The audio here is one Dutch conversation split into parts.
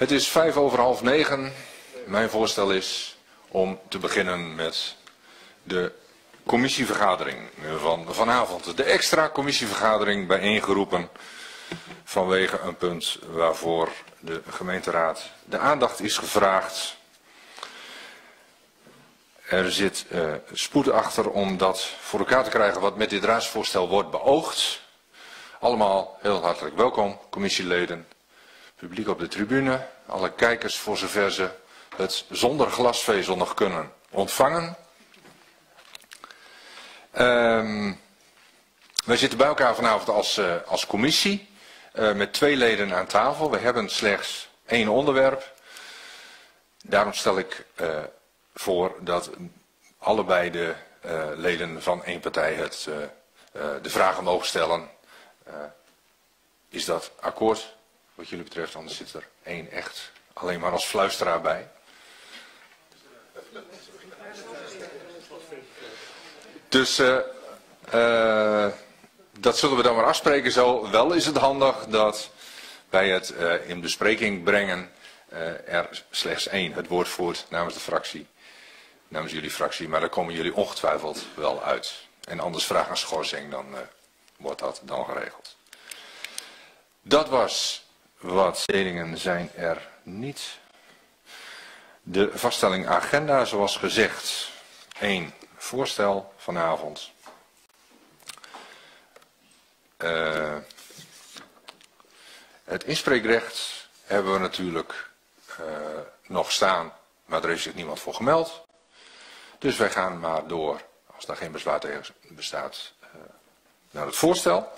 Het is 9:05. Mijn voorstel is om te beginnen met de commissievergadering van vanavond. De extra commissievergadering bijeengeroepen vanwege een punt waarvoor de gemeenteraad de aandacht is gevraagd. Er zit spoed achter om dat voor elkaar te krijgen wat met dit raadsvoorstel wordt beoogd. Allemaal heel hartelijk welkom, commissieleden, publiek op de tribune, alle kijkers voor zover ze het zonder glasvezel nog kunnen ontvangen. Wij zitten bij elkaar vanavond als commissie met 2 leden aan tafel. We hebben slechts 1 onderwerp. Daarom stel ik voor dat allebei de leden van 1 partij de vragen mogen stellen. Is dat akkoord wat jullie betreft? Anders zit er 1 echt alleen maar als fluisteraar bij. Dus dat zullen we dan maar afspreken zo. Wel is het handig dat bij het in bespreking brengen er slechts 1 het woord voert namens de fractie. Namens jullie fractie, maar daar komen jullie ongetwijfeld wel uit. En anders vraag een schorsing, dan wordt dat dan geregeld. Dat was wat. Mededelingen zijn er niet. De vaststelling agenda, zoals gezegd, 1 voorstel vanavond. Het inspreekrecht hebben we natuurlijk nog staan, maar er heeft zich niemand voor gemeld. Dus wij gaan maar door, als daar geen bezwaar tegen bestaat, naar het voorstel.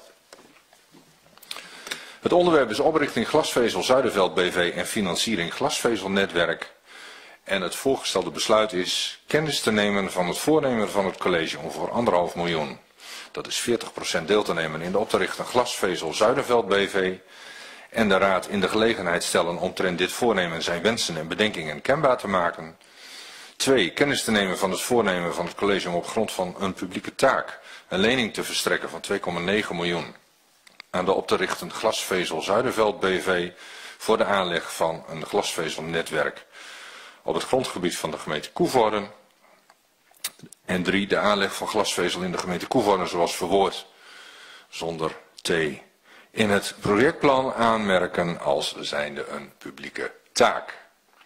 Het onderwerp is oprichting Glasvezel Zuiderveld BV en financiering glasvezelnetwerk. En het voorgestelde besluit is kennis te nemen van het voornemen van het college om voor 1,5 miljoen, dat is 40% deel te nemen in de op te richten Glasvezel Zuiderveld BV. En de raad in de gelegenheid stellen omtrent dit voornemen zijn wensen en bedenkingen kenbaar te maken. 2. Kennis te nemen van het voornemen van het college om op grond van een publieke taak een lening te verstrekken van 2,9 miljoen aan de op te richten Glasvezel Zuiderveld BV voor de aanleg van een glasvezelnetwerk op het grondgebied van de gemeente Coevorden. En 3. De aanleg van glasvezel in de gemeente Coevorden zoals verwoord zonder T. In het projectplan aanmerken als zijnde een publieke taak.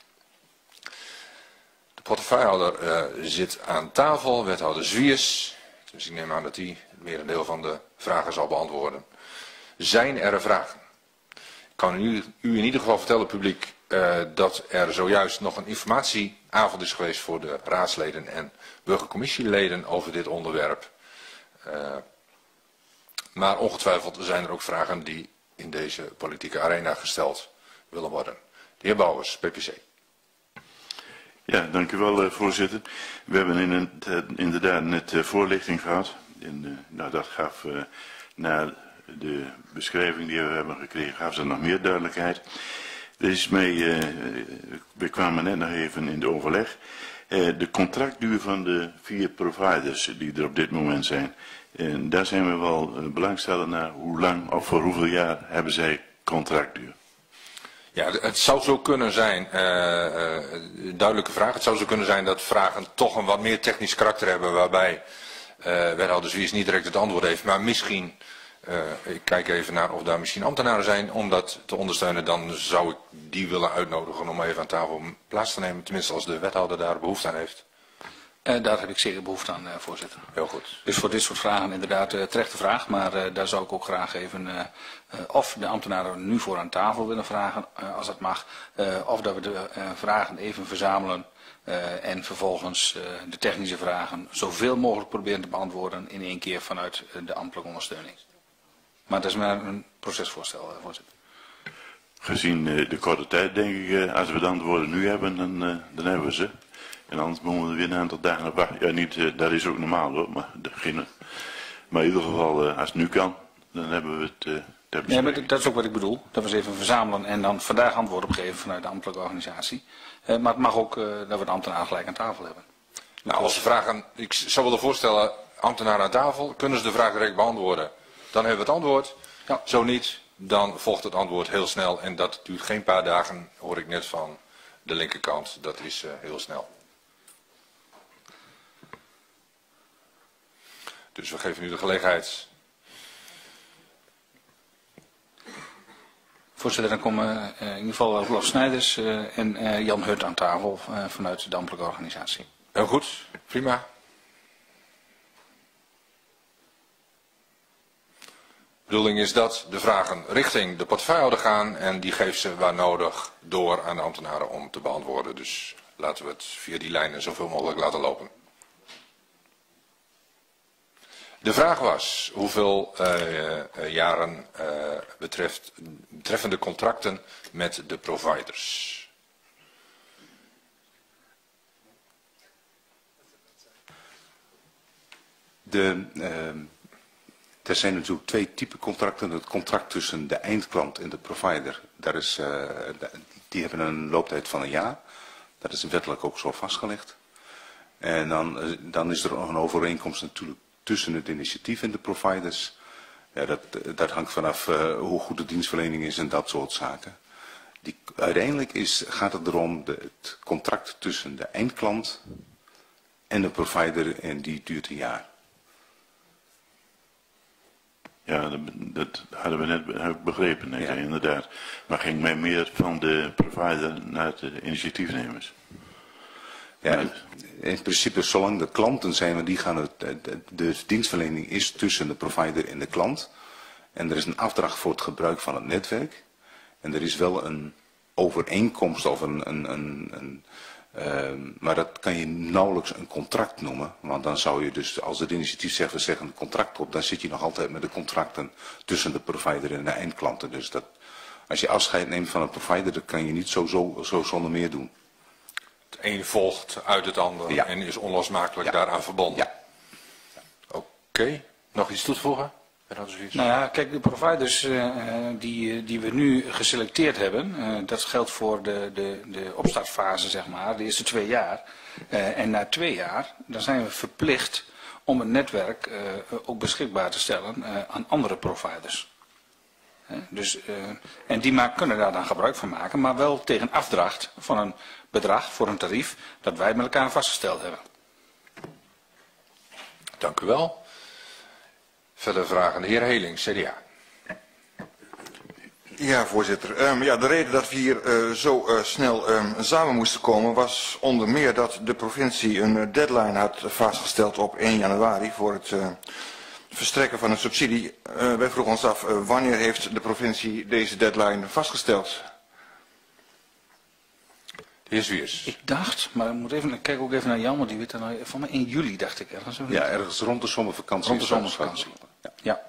De portefeuillehouder zit aan tafel, wethouder Zwiers. Dus ik neem aan dat hij het merendeel van de vragen zal beantwoorden. Zijn er vragen? Ik kan u in ieder geval vertellen, publiek, dat er zojuist nog een informatieavond is geweest voor de raadsleden en burgercommissieleden over dit onderwerp. Maar ongetwijfeld zijn er ook vragen die in deze politieke arena gesteld willen worden. De heer Bouwers, PPC. Ja, dank u wel, voorzitter. We hebben inderdaad net voorlichting gehad. En, dat gaf na de beschrijving die we hebben gekregen, gaf ze nog meer duidelijkheid. We kwamen net nog even in de overleg. De contractduur van de 4 providers die er op dit moment zijn. En daar zijn we wel belangstellend naar hoe lang of voor hoeveel jaar hebben zij contractduur. Ja, het zou zo kunnen zijn, duidelijke vraag, het zou zo kunnen zijn dat vragen toch een wat meer technisch karakter hebben waarbij wethouder Zwiers niet direct het antwoord heeft, maar misschien, ik kijk even naar of daar misschien ambtenaren zijn om dat te ondersteunen, dan zou ik die willen uitnodigen om even aan tafel plaats te nemen, tenminste als de wethouder daar behoefte aan heeft. Daar heb ik zeker behoefte aan, voorzitter. Heel goed. Dus voor dit soort vragen inderdaad terechte vraag, maar daar zou ik ook graag even of de ambtenaren nu voor aan tafel willen vragen, als dat mag, of dat we de vragen even verzamelen en vervolgens de technische vragen zoveel mogelijk proberen te beantwoorden in 1 keer vanuit de ambtelijke ondersteuning. Maar dat is maar een procesvoorstel, voorzitter. Gezien de korte tijd denk ik, als we de antwoorden nu hebben, dan hebben we ze. En anders moeten we weer een aantal dagen wachten. Ja, niet, dat is ook normaal hoor, maar in ieder geval, als het nu kan, dan hebben we het. Ja, maar dat is ook wat ik bedoel. Dat we ze even verzamelen en dan vandaag antwoord op geven vanuit de ambtelijke organisatie. Maar het mag ook dat we de ambtenaren gelijk aan tafel hebben. Nou, als de vragen, ik zou willen voorstellen, ambtenaren aan tafel, kunnen ze de vraag direct beantwoorden? Dan hebben we het antwoord. Ja. Zo niet, dan volgt het antwoord heel snel. En dat duurt geen paar dagen, hoor ik net van de linkerkant. Dat is heel snel. Dus we geven nu de gelegenheid. Voorzitter, dan komen in ieder geval Rolf Snijders en Jan Hut aan tafel vanuit de ambtelijke organisatie. Heel goed, prima. De bedoeling is dat de vragen richting de portefeuillehouder gaan en die geeft ze waar nodig door aan de ambtenaren om te beantwoorden. Dus laten we het via die lijnen zoveel mogelijk laten lopen. De vraag was hoeveel jaren betreffende contracten met de providers. Er zijn natuurlijk twee typen contracten. Het contract tussen de eindklant en de provider. Die hebben een looptijd van 1 jaar. Dat is wettelijk ook zo vastgelegd. En dan is er nog een overeenkomst natuurlijk tussen het initiatief en de providers. Ja, dat hangt vanaf hoe goed de dienstverlening is en dat soort zaken. Uiteindelijk gaat het erom het contract tussen de eindklant en de provider en die duurt 1 jaar. Ja, dat hadden we net begrepen, ja. Inderdaad. Maar ging mij meer van de provider naar de initiatiefnemers. Ja, in principe zolang de klanten zijn, want die gaan de dienstverlening is tussen de provider en de klant. En er is een afdracht voor het gebruik van het netwerk. En er is wel een overeenkomst of maar dat kan je nauwelijks een contract noemen. Want dan zou je dus, als het initiatief zegt, we zeggen een contract op, dan zit je nog altijd met de contracten tussen de provider en de eindklanten. Dus als je afscheid neemt van een provider, dat kan je niet zo zonder meer doen. Het een volgt uit het ander en is onlosmakelijk daaraan verbonden. Ja. Oké. Nog iets toe te voegen? Nou ja, kijk, de providers die we nu geselecteerd hebben, dat geldt voor de opstartfase, zeg maar, de eerste 2 jaar. En na 2 jaar, dan zijn we verplicht om het netwerk ook beschikbaar te stellen aan andere providers. En die kunnen daar dan gebruik van maken, maar wel tegen afdracht van een bedrag voor een tarief dat wij met elkaar vastgesteld hebben. Dank u wel. Verder vragen de heer Heling, CDA. Ja, voorzitter. De reden dat we hier zo snel samen moesten komen was onder meer dat de provincie een deadline had vastgesteld op 1 januari voor het verstrekken van een subsidie. Wij vroegen ons af, wanneer heeft de provincie deze deadline vastgesteld? De heer Zwiers. Ik dacht, maar ik kijk ook even naar Jan, want die weet dan van mij in juli, dacht ik ergens. Ja, ergens rond de zomervakantie. Rond de zomervakantie. Ja.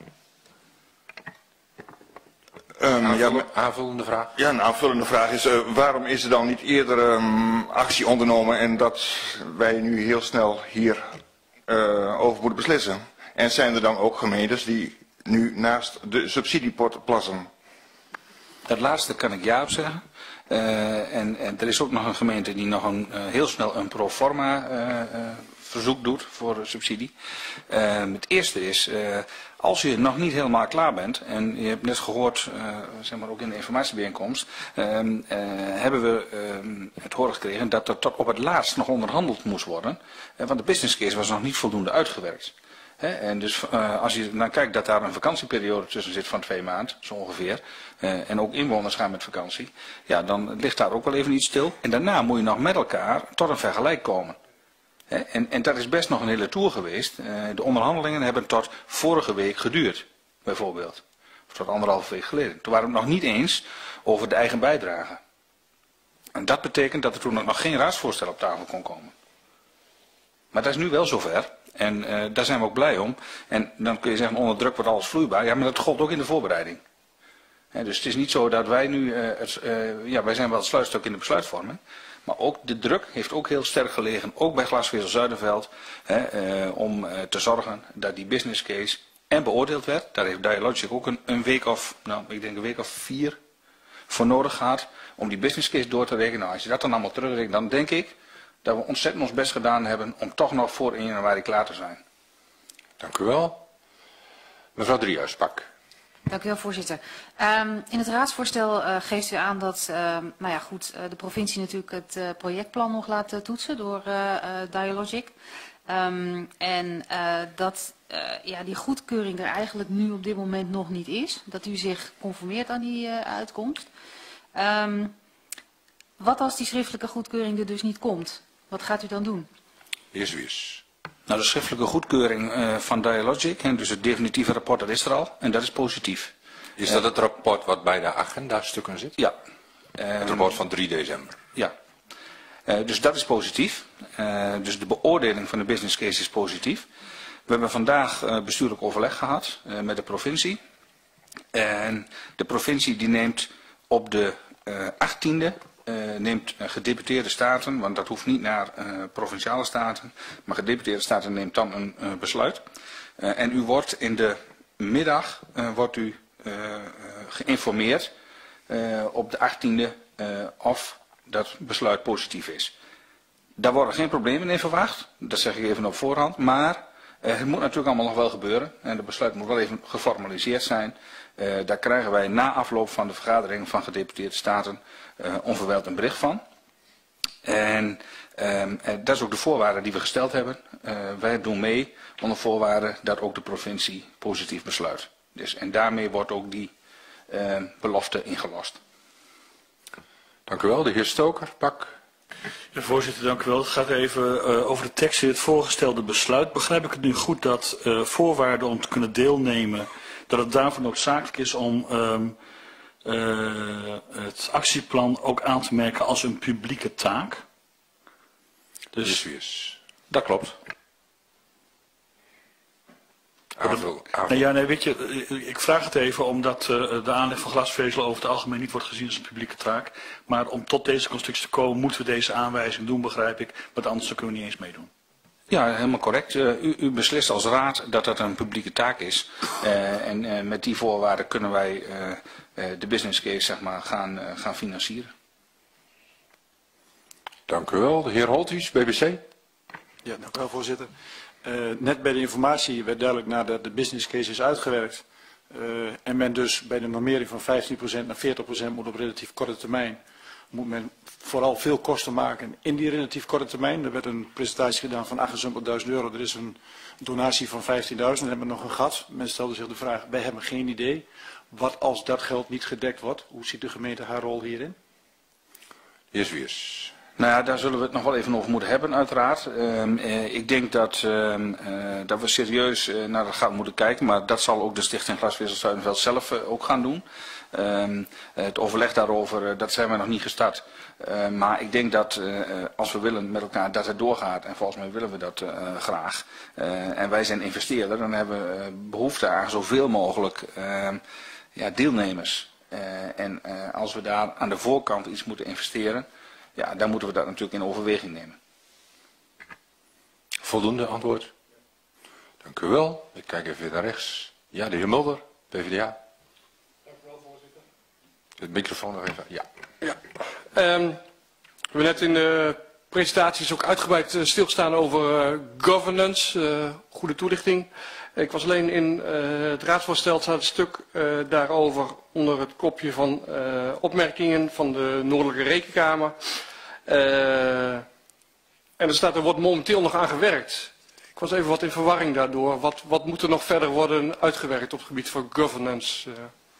Aanvullende vraag? Ja, een aanvullende vraag is, waarom is er dan niet eerder actie ondernomen en dat wij nu heel snel hier over moeten beslissen? En zijn er dan ook gemeentes die nu naast de subsidiepot plassen? Dat laatste kan ik ja op zeggen. En er is ook nog een gemeente die nog heel snel een proforma verzoek doet voor subsidie. Het eerste is, als je nog niet helemaal klaar bent, en je hebt net gehoord, zeg maar ook in de informatiebijeenkomst, hebben we het horen gekregen dat er tot op het laatst nog onderhandeld moest worden, want de business case was nog niet voldoende uitgewerkt. En dus als je dan kijkt dat daar een vakantieperiode tussen zit van 2 maanden, zo ongeveer, en ook inwoners gaan met vakantie, ja, dan ligt daar ook wel even iets stil. En daarna moet je nog met elkaar tot een vergelijk komen. En dat is best nog een hele tour geweest. De onderhandelingen hebben tot vorige week geduurd, bijvoorbeeld. Of tot 1,5 week geleden. Toen waren we het nog niet eens over de eigen bijdrage. En dat betekent dat er toen nog geen raadsvoorstel op tafel kon komen. Maar dat is nu wel zover. En daar zijn we ook blij om. En dan kun je zeggen, onder druk wordt alles vloeibaar. Ja, maar dat gold ook in de voorbereiding. Dus het is niet zo dat wij nu, wij zijn wel het sluitstuk in de besluitvorming. Maar ook de druk heeft ook heel sterk gelegen, ook bij Glasvezel Zuiderveld, om te zorgen dat die business case beoordeeld werd. Daar heeft Dialogic ook een week of, ik denk een week of 4 voor nodig gehad om die business case door te rekenen. Nou, als je dat dan allemaal terugrekent, dan denk ik dat we ontzettend ons best gedaan hebben om toch nog voor 1 januari klaar te zijn. Dank u wel. Mevrouw Driehuispak. Dank u wel, voorzitter. In het raadsvoorstel geeft u aan dat de provincie natuurlijk het projectplan nog laat toetsen door Dialogic. Dat die goedkeuring er eigenlijk nu op dit moment nog niet is. Dat u zich conformeert aan die uitkomst. Wat als die schriftelijke goedkeuring er dus niet komt? Wat gaat u dan doen? Heer Zwiers. Nou, de schriftelijke goedkeuring van Dialogic, en dus het definitieve rapport, dat is er al. En dat is positief. Is dat het rapport wat bij de agendastukken zit? Ja. Het rapport van 3 december. Ja. Dus dat is positief. Dus de beoordeling van de business case is positief. We hebben vandaag bestuurlijk overleg gehad met de provincie. En de provincie die neemt op de 18e neemt gedeputeerde staten, want dat hoeft niet naar provinciale staten, maar gedeputeerde staten neemt dan een besluit. En u wordt in de middag geïnformeerd op de 18e of dat besluit positief is. Daar worden geen problemen in verwacht, dat zeg ik even op voorhand, maar het moet natuurlijk allemaal nog wel gebeuren en het besluit moet wel even geformaliseerd zijn. Daar krijgen wij na afloop van de vergadering van gedeputeerde staten onverwijld een bericht van. En dat is ook de voorwaarde die we gesteld hebben. Wij doen mee onder voorwaarde dat ook de provincie positief besluit. Dus, en daarmee wordt ook die belofte ingelost. Dank u wel. De heer Stoker, Pak. Ja, voorzitter, dank u wel. Het gaat even over de tekst in het voorgestelde besluit. Begrijp ik het nu goed dat voorwaarden om te kunnen deelnemen, dat het daarvoor noodzakelijk is om het actieplan ook aan te merken als een publieke taak? Dus dat klopt. Weet je, ik vraag het even omdat de aanleg van glasvezel over het algemeen niet wordt gezien als een publieke taak. Maar om tot deze constructie te komen moeten we deze aanwijzing doen, begrijp ik. Want anders kunnen we niet eens meedoen. Ja, helemaal correct. U beslist als raad dat dat een publieke taak is. En met die voorwaarden kunnen wij de business case zeg maar, gaan financieren. Dank u wel. De heer Holthuis, BBC. Ja, dank u wel, voorzitter. Net bij de informatie werd duidelijk nadat de business case is uitgewerkt en men dus bij de normering van 15% naar 40% moet op relatief korte termijn, moet men vooral veel kosten maken in die relatief korte termijn. Er werd een presentatie gedaan van €78.000. Er is een donatie van 15.000. Dan hebben we nog een gat. Men stelde zich de vraag, wij hebben geen idee. Wat als dat geld niet gedekt wordt? Hoe ziet de gemeente haar rol hierin? Heer Zwiers. Nou ja, daar zullen we het nog wel even over moeten hebben uiteraard. Ik denk dat we serieus naar dat gaat moeten kijken, maar dat zal ook de Stichting Glasvezel Zuiderveld zelf ook gaan doen. Het overleg daarover, dat zijn we nog niet gestart. Maar ik denk dat als we willen met elkaar dat het doorgaat, en volgens mij willen we dat graag, en wij zijn investeerder, dan hebben we behoefte aan zoveel mogelijk deelnemers. En als we daar aan de voorkant iets moeten investeren, ja, dan moeten we dat natuurlijk in overweging nemen. Voldoende antwoord. Dank u wel. Ik kijk even naar rechts. Ja, de heer Mulder, PvdA. Dank u wel, voorzitter. Het microfoon nog even. Ja. We hebben net in de presentaties ook uitgebreid stilgestaan over governance, goede toelichting. Ik was alleen in het raadsvoorstel staat een stuk daarover onder het kopje van opmerkingen van de Noordelijke Rekenkamer. En er wordt momenteel nog aan gewerkt. Ik was even wat in verwarring daardoor. Wat moet er nog verder worden uitgewerkt op het gebied van governance?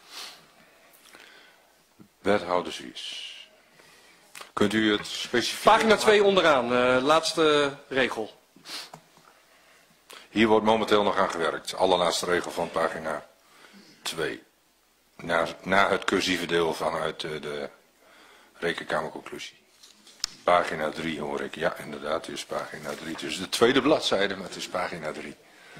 Wethouder Zwiers. Kunt u het specifiek... Pagina 2 onderaan, laatste regel. Hier wordt momenteel nog aan gewerkt. Allerlaatste regel van pagina 2. Na het cursieve deel vanuit de rekenkamerconclusie. Pagina 3 hoor ik. Ja, inderdaad, het is pagina 3. Het is de tweede bladzijde, maar het is pagina 3.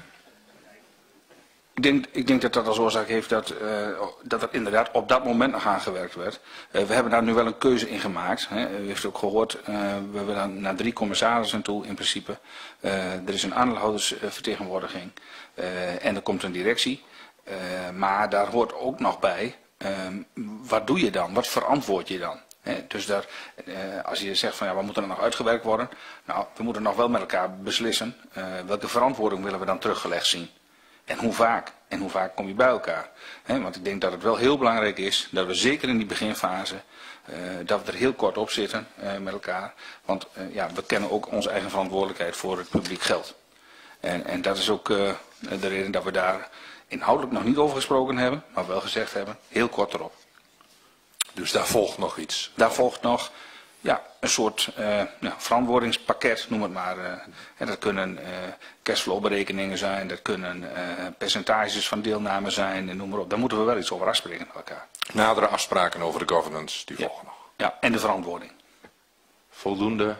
Ik denk dat dat als oorzaak heeft dat er inderdaad op dat moment nog aan gewerkt werd. We hebben daar nu wel een keuze in gemaakt. U heeft ook gehoord, we willen naar 3 commissarissen toe in principe. Er is een aandeelhoudersvertegenwoordiging en er komt een directie. Maar daar hoort ook nog bij, wat doe je dan? Wat verantwoord je dan? Dus daar, als je zegt van ja, wat moet er nog uitgewerkt worden? Nou, we moeten nog wel met elkaar beslissen welke verantwoording willen we dan teruggelegd zien. En hoe vaak? En hoe vaak kom je bij elkaar? Want ik denk dat het wel heel belangrijk is dat we zeker in die beginfase, dat we er heel kort op zitten met elkaar. Want we kennen ook onze eigen verantwoordelijkheid voor het publiek geld. En dat is ook de reden dat we daar inhoudelijk nog niet over gesproken hebben, maar wel gezegd hebben, heel kort erop. Dus daar volgt nog iets? Daar volgt nog een soort verantwoordingspakket, noem het maar. Dat kunnen cashflow-berekeningen zijn, dat kunnen percentages van deelname zijn, en noem maar op. Daar moeten we wel iets over afspreken met elkaar. Nadere afspraken over de governance, die volgen nog. Ja, en de verantwoording. Voldoende.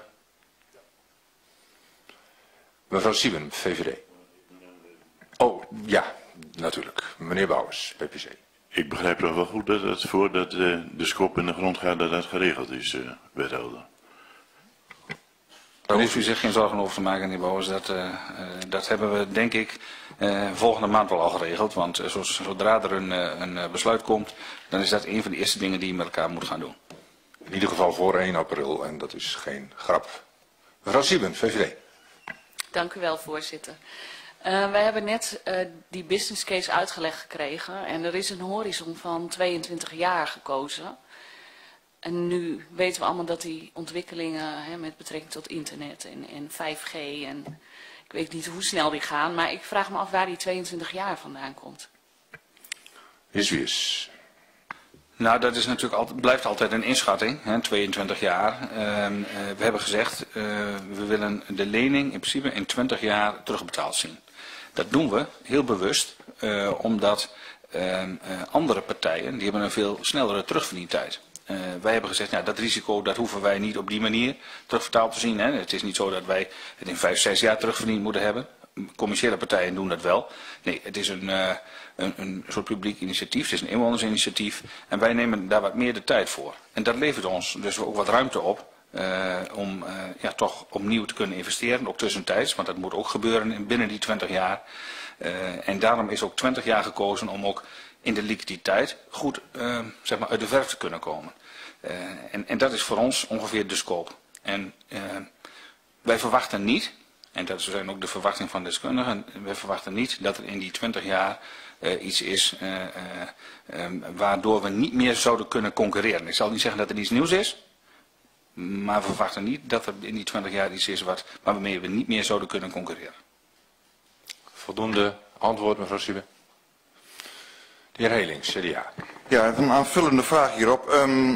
Mevrouw Sieben, VVD. Oh, ja, natuurlijk. Meneer Bouwers, PPC. Ik begrijp toch wel goed dat het voordat de schop in de grond gaat, dat dat geregeld is, wethouder. Daar hoeft u zich geen zorgen over te maken, meneer Bouwers. Dat hebben we, denk ik, volgende maand wel al geregeld. Want zodra er een besluit komt, dan is dat een van de eerste dingen die je met elkaar moet gaan doen. In ieder geval voor 1 april, en dat is geen grap. Mevrouw Sieben, VVD. Dank u wel, voorzitter. Wij hebben net die business case uitgelegd gekregen en er is een horizon van 22 jaar gekozen. En nu weten we allemaal dat die ontwikkelingen met betrekking tot internet en 5G en ik weet niet hoe snel die gaan, maar ik vraag me af waar die 22 jaar vandaan komt. Wies. Nou, dat is natuurlijk blijft altijd een inschatting, 22 jaar. We hebben gezegd, we willen de lening in principe in 20 jaar terugbetaald zien. Dat doen we heel bewust, omdat andere partijen, die hebben een veel snellere terugverdientijd. Wij hebben gezegd, dat risico, dat hoeven wij niet op die manier terugbetaald te zien. Het is niet zo dat wij het in 5, 6 jaar terugverdiend moeten hebben. Commerciële partijen doen dat wel. Nee, het is een soort publiek initiatief, het is een inwonersinitiatief. En wij nemen daar wat meer de tijd voor. En dat levert ons dus ook wat ruimte op om toch opnieuw te kunnen investeren, ook tussentijds. Want dat moet ook gebeuren binnen die 20 jaar. En daarom is ook 20 jaar gekozen om ook in de liquiditeit goed uit de verf te kunnen komen. En dat is voor ons ongeveer de scope. En wij verwachten niet, en dat is ook de verwachting van deskundigen, wij verwachten niet dat er in die 20 jaar iets is waardoor we niet meer zouden kunnen concurreren. Ik zal niet zeggen dat er iets nieuws is, maar we verwachten niet dat er in die 20 jaar iets is waarmee we niet meer zouden kunnen concurreren. Voldoende antwoord, mevrouw Siebe. De heer Helings, CDA. Ja, een aanvullende vraag hierop.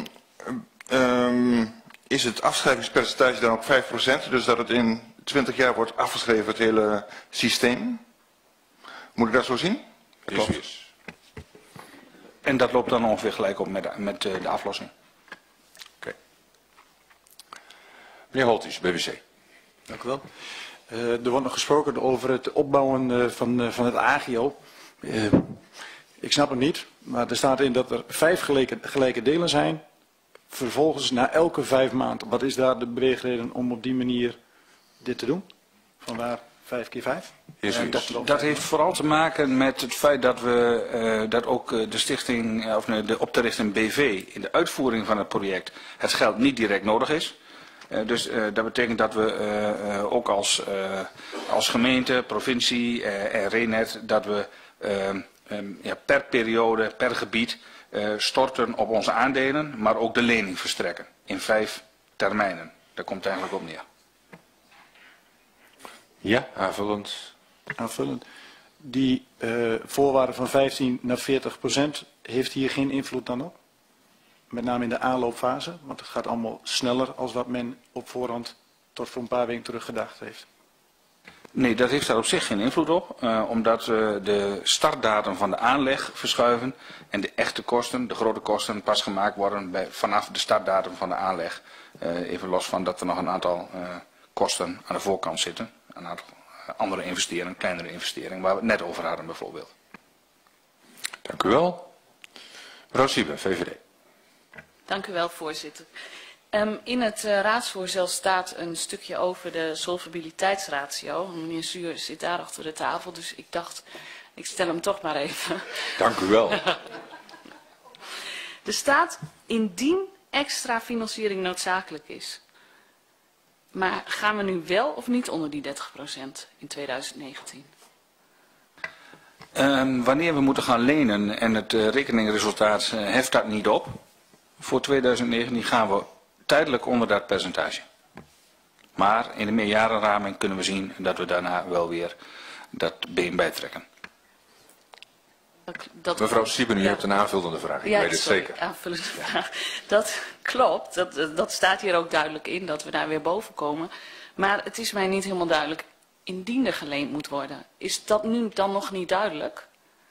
Is het afschrijvingspercentage dan ook 5%? Dus dat het in 20 jaar wordt afgeschreven, het hele systeem? Moet ik dat zo zien? Yes. En dat loopt dan ongeveer gelijk op met de aflossing. Oké. Meneer Holthuis, BBC. Dank u wel. Er wordt nog gesproken over het opbouwen van het AGO. Ik snap het niet, maar er staat in dat er 5 gelijke delen zijn. Vervolgens na elke 5 maanden. Wat is daar de beweegreden om op die manier dit te doen? Vandaar 5 keer 5? Dat heeft vooral te maken met het feit dat we dat ook de stichting, of de op te richten BV in de uitvoering van het project het geld niet direct nodig is. Dus dat betekent dat we ook als gemeente, provincie en RENET, dat we per periode, per gebied storten op onze aandelen, maar ook de lening verstrekken in 5 termijnen. Daar komt het eigenlijk op neer. Ja, aanvullend. Aanvullend. Die voorwaarde van 15 naar 40% heeft hier geen invloed dan op? Met name in de aanloopfase, want het gaat allemaal sneller als wat men op voorhand tot voor een paar weken terug gedacht heeft. Nee, dat heeft daar op zich geen invloed op, omdat de startdatum van de aanleg verschuiven en de echte kosten, de grote kosten, pas gemaakt worden vanaf de startdatum van de aanleg. Even los van dat er nog een aantal kosten aan de voorkant zitten, een aantal andere investeringen, kleinere investeringen, waar we het net over hadden bijvoorbeeld. Dank u wel. Mevrouw Siebe, VVD. Dank u wel, voorzitter. In het raadsvoorstel staat een stukje over de solvabiliteitsratio. Meneer Zuur zit daar achter de tafel, dus ik dacht, ik stel hem toch maar even. Dank u wel. Er staat, indien extra financiering noodzakelijk is. Maar gaan we nu wel of niet onder die 30% in 2019? Wanneer we moeten gaan lenen en het rekeningresultaat heft dat niet op, voor 2019 gaan we tijdelijk onder dat percentage. Maar in de meerjarenraming kunnen we zien dat we daarna wel weer dat been bijtrekken. Mevrouw Sieben, u hebt een aanvullende vraag. Ik weet het zeker. Aanvullende vraag. Dat klopt. Dat staat hier ook duidelijk in, dat we daar weer boven komen. Maar het is mij niet helemaal duidelijk. Indien er geleend moet worden. Is dat nu dan nog niet duidelijk?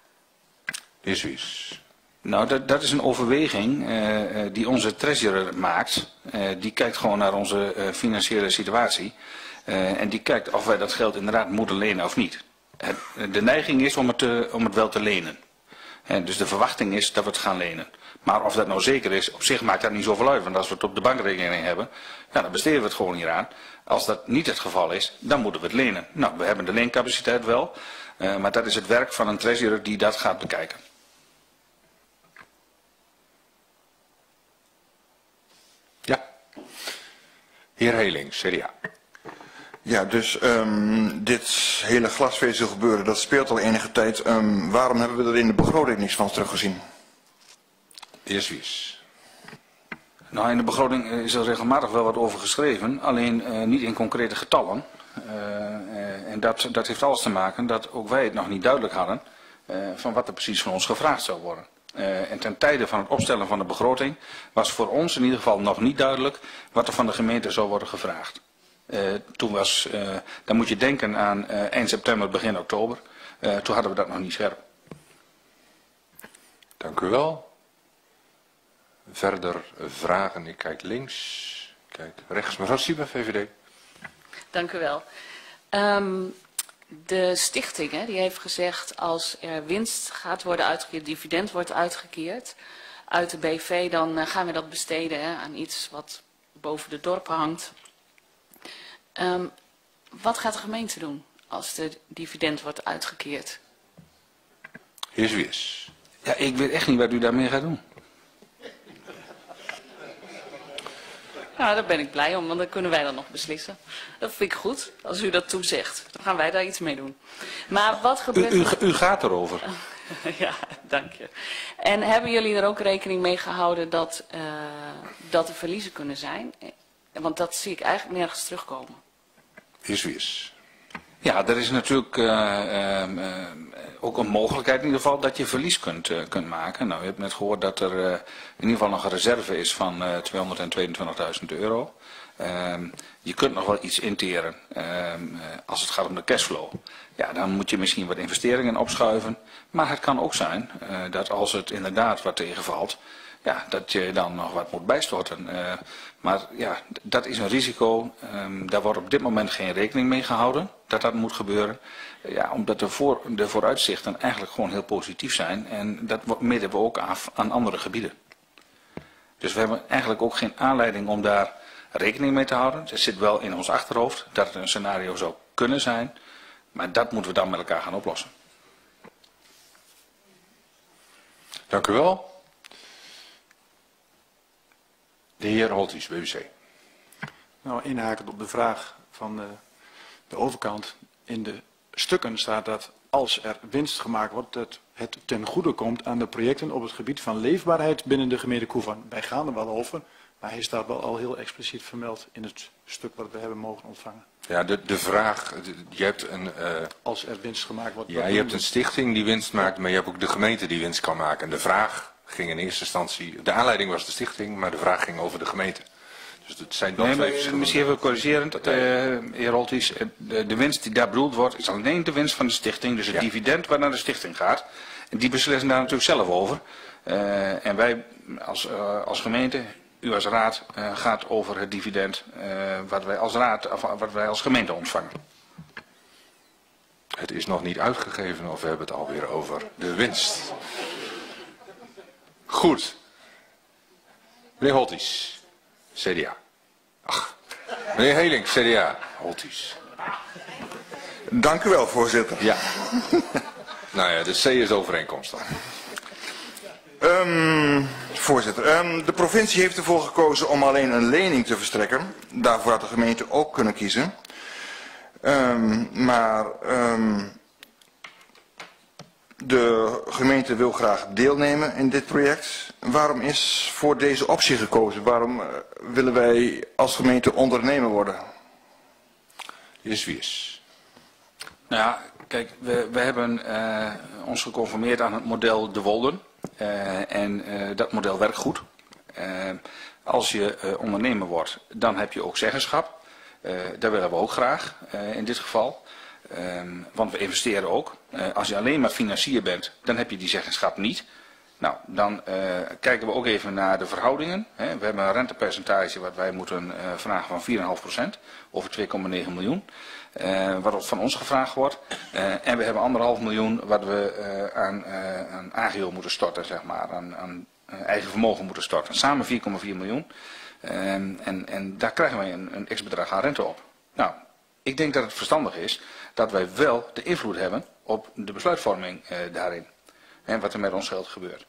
Is. Nou, dat is een overweging die onze treasurer maakt. Die kijkt gewoon naar onze financiële situatie. En die kijkt of wij dat geld inderdaad moeten lenen of niet. De neiging is om het wel te lenen. Dus de verwachting is dat we het gaan lenen. Maar of dat nou zeker is, op zich maakt dat niet zoveel uit. Want als we het op de bankrekening hebben, ja, dan besteden we het gewoon hieraan. Als dat niet het geval is, dan moeten we het lenen. Nou, we hebben de leencapaciteit wel. Maar dat is het werk van een treasurer die dat gaat bekijken. Ja. Heer Helings, CDA. Ja, dus dit hele glasvezelgebeuren, dat speelt al enige tijd. Waarom hebben we er in de begroting niks van teruggezien? Eerst Wies. Nou, in de begroting is er regelmatig wel wat over geschreven, alleen niet in concrete getallen. En dat heeft alles te maken dat ook wij het nog niet duidelijk hadden van wat er precies van ons gevraagd zou worden. En ten tijde van het opstellen van de begroting was voor ons in ieder geval nog niet duidelijk wat er van de gemeente zou worden gevraagd. Dan moet je denken aan eind september, begin oktober. Toen hadden we dat nog niet scherp. Dank u wel. Verder vragen. Ik kijk links, kijk rechts. Mevrouw Sieben, VVD. Dank u wel. De stichting die heeft gezegd als er winst gaat worden uitgekeerd, dividend wordt uitgekeerd uit de BV, dan gaan we dat besteden aan iets wat boven de dorpen hangt. Wat gaat de gemeente doen als de dividend wordt uitgekeerd? Heer Zwiers. Ja, ik weet echt niet wat u daarmee gaat doen. Nou, daar ben ik blij om, want dan kunnen wij dat nog beslissen. Dat vind ik goed, als u dat toezegt. Dan gaan wij daar iets mee doen. Maar wat gebeurt U gaat erover. Ja, dank je. En hebben jullie er ook rekening mee gehouden dat er verliezen kunnen zijn? Want dat zie ik eigenlijk nergens terugkomen. Heer Zwiers. Ja, er is natuurlijk ook een mogelijkheid in ieder geval dat je verlies kunt maken. Nou, u hebt net gehoord dat er in ieder geval nog een reserve is van 222.000 euro. Je kunt nog wel iets interen als het gaat om de cashflow. Ja, dan moet je misschien wat investeringen opschuiven. Maar het kan ook zijn dat als het inderdaad wat tegenvalt, ja, dat je dan nog wat moet bijstorten. Maar ja, dat is een risico. Daar wordt op dit moment geen rekening mee gehouden dat dat moet gebeuren. Ja, omdat de vooruitzichten eigenlijk gewoon heel positief zijn. En dat meten we ook af aan andere gebieden. Dus we hebben eigenlijk ook geen aanleiding om daar rekening mee te houden. Het zit wel in ons achterhoofd dat het een scenario zou kunnen zijn. Maar dat moeten we dan met elkaar gaan oplossen. Dank u wel. De heer Holthuis, BBC. Nou, inhakend op de vraag van de overkant. In de stukken staat dat als er winst gemaakt wordt, dat het ten goede komt aan de projecten op het gebied van leefbaarheid binnen de gemeente Koevan. Wij gaan er wel over, maar hij staat wel al heel expliciet vermeld in het stuk wat we hebben mogen ontvangen. Ja, de vraag, je hebt een... Als er winst gemaakt wordt... Ja, je hebt een stichting die winst maakt, maar je hebt ook de gemeente die winst kan maken. En de vraag ging in eerste instantie, de aanleiding was de stichting, maar de vraag ging over de gemeente. Dus het zijn dan twee verschillende... Misschien even corrigerend, heer Holthuis. De winst die daar bedoeld wordt, is alleen de winst van de stichting. Dus het dividend wat naar de stichting gaat. En die beslissen daar natuurlijk zelf over. En wij als gemeente, u als raad, gaat over het dividend wat wij als raad, of wat wij als gemeente ontvangen. Het is nog niet uitgegeven of we hebben het alweer over de winst. Goed. Meneer Holthuis, CDA. Ach, meneer Helings, CDA. Holthuis. Dank u wel, voorzitter. Ja. Nou ja, de C is overeenkomstig. Voorzitter, de provincie heeft ervoor gekozen om alleen een lening te verstrekken. Daarvoor had de gemeente ook kunnen kiezen. De gemeente wil graag deelnemen in dit project. Waarom is voor deze optie gekozen? Waarom willen wij als gemeente ondernemer worden? De heer Zwiers. Nou ja, kijk, we hebben ons geconformeerd aan het model De Wolden. En dat model werkt goed. Als je ondernemer wordt, dan heb je ook zeggenschap. Dat willen we ook graag in dit geval. Want we investeren ook. Als je alleen maar financier bent, dan heb je die zeggenschap niet. Nou, dan kijken we ook even naar de verhoudingen. We hebben een rentepercentage wat wij moeten vragen van 4,5% over 2,9 miljoen. Wat van ons gevraagd wordt. En we hebben 1,5 miljoen wat we aan AGO moeten storten, zeg maar. Aan eigen vermogen moeten storten. Samen 4,4 miljoen. En daar krijgen wij een x-bedrag aan rente op. Nou, ik denk dat het verstandig is dat wij wel de invloed hebben op de besluitvorming daarin. En wat er met ons geld gebeurt.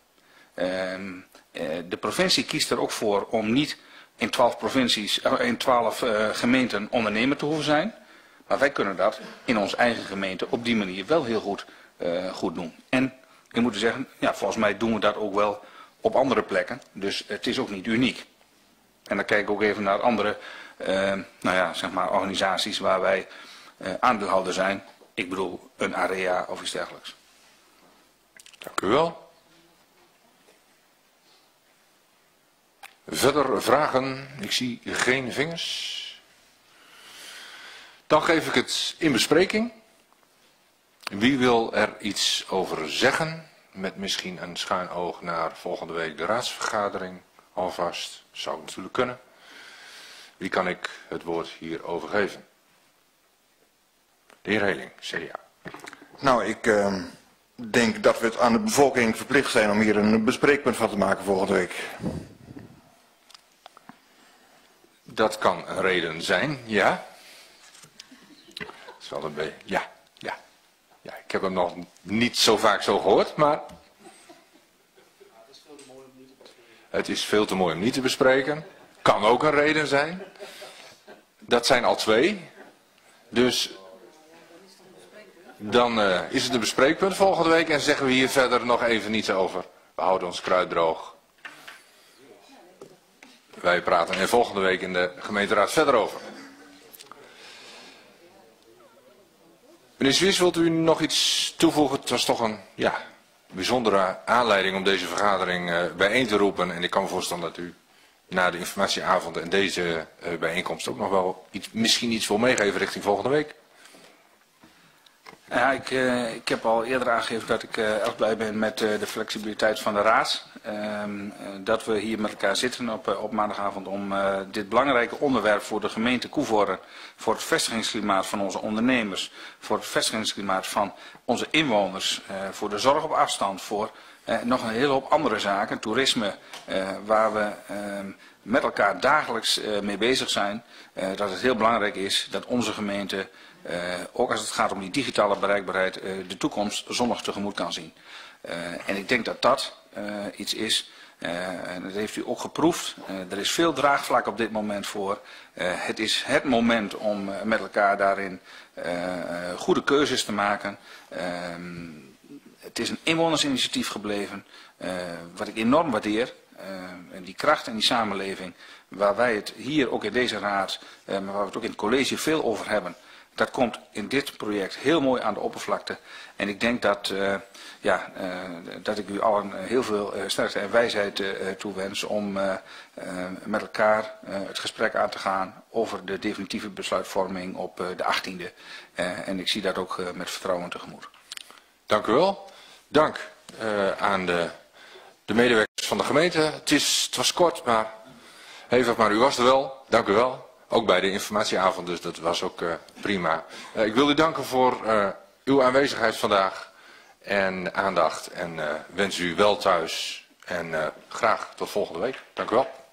De provincie kiest er ook voor om niet in 12 gemeenten ondernemer te hoeven zijn. Maar wij kunnen dat in onze eigen gemeente op die manier wel heel goed doen. En ik moet zeggen, ja, volgens mij doen we dat ook wel op andere plekken. Dus het is ook niet uniek. En dan kijk ik ook even naar andere zeg maar organisaties waar wij aandeelhouder zijn. Ik bedoel een area of iets dergelijks. Dank u wel. Verder vragen? Ik zie geen vingers. Dan geef ik het in bespreking. Wie wil er iets over zeggen? Met misschien een schuin oog naar volgende week de raadsvergadering alvast. Zou natuurlijk kunnen. Wie kan ik het woord hierover geven? De heer Heling, CDA. Nou, ik denk dat we het aan de bevolking verplicht zijn om hier een bespreekpunt van te maken volgende week. Dat kan een reden zijn, ja. Dat is wel een beetje, ja. Ik heb hem nog niet zo vaak zo gehoord, maar het is veel te mooi om niet te bespreken. Kan ook een reden zijn. Dat zijn al 2. Dus dan is het een bespreekpunt volgende week en zeggen we hier verder nog even niets over. We houden ons kruid droog. Wij praten er volgende week in de gemeenteraad verder over. Meneer Zwiers, wilt u nog iets toevoegen? Het was toch een bijzondere aanleiding om deze vergadering bijeen te roepen. En ik kan me voorstellen dat u na de informatieavond en deze bijeenkomst ook nog wel misschien iets wil meegeven richting volgende week. Ja, ik heb al eerder aangegeven dat ik erg blij ben met de flexibiliteit van de raad. Dat we hier met elkaar zitten op maandagavond om dit belangrijke onderwerp voor de gemeente Coevorden, voor het vestigingsklimaat van onze ondernemers, voor het vestigingsklimaat van onze inwoners, voor de zorg op afstand, voor nog een hele hoop andere zaken, toerisme, waar we met elkaar dagelijks mee bezig zijn, dat het heel belangrijk is dat onze gemeente, ook als het gaat om die digitale bereikbaarheid, de toekomst zonnig tegemoet kan zien. En ik denk dat dat iets is, en dat heeft u ook geproefd, er is veel draagvlak op dit moment voor. Het is het moment om met elkaar daarin goede keuzes te maken. Het is een inwonersinitiatief gebleven, wat ik enorm waardeer. En die kracht en die samenleving, waar wij het hier ook in deze raad, maar waar we het ook in het college veel over hebben, dat komt in dit project heel mooi aan de oppervlakte. En ik denk dat, dat ik u allen heel veel sterkte en wijsheid toewens om met elkaar het gesprek aan te gaan over de definitieve besluitvorming op de 18e. En ik zie dat ook met vertrouwen tegemoet. Dank u wel. Dank aan de medewerkers van de gemeente. Het was kort, maar hevig, maar u was er wel. Dank u wel. Ook bij de informatieavond, dus dat was ook prima. Ik wil u danken voor uw aanwezigheid vandaag en aandacht. En wens u wel thuis en graag tot volgende week. Dank u wel.